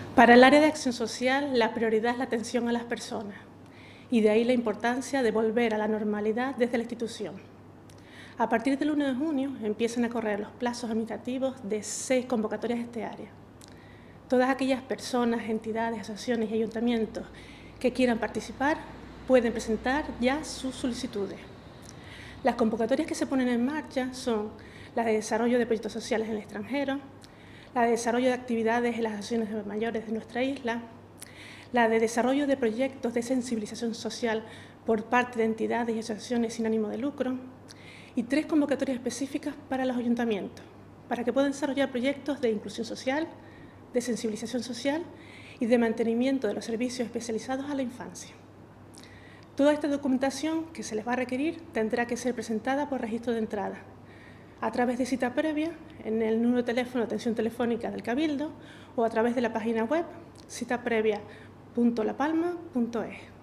Para el área de acción social, la prioridad es la atención a las personas y de ahí la importancia de volver a la normalidad desde la institución. A partir del 1 de junio empiezan a correr los plazos administrativos de 6 convocatorias de este área. Todas aquellas personas, entidades, asociaciones y ayuntamientos que quieran participar pueden presentar ya sus solicitudes. Las convocatorias que se ponen en marcha son las de desarrollo de proyectos sociales en el extranjero, la de desarrollo de actividades en las asociaciones de mayores de nuestra isla, la de desarrollo de proyectos de sensibilización social por parte de entidades y asociaciones sin ánimo de lucro, y 3 convocatorias específicas para los ayuntamientos, para que puedan desarrollar proyectos de inclusión social, de sensibilización social y de mantenimiento de los servicios especializados a la infancia. Toda esta documentación que se les va a requerir tendrá que ser presentada por registro de entrada, a través de cita previa en el número de teléfono de atención telefónica del Cabildo o a través de la página web citaprevia.lapalma.es.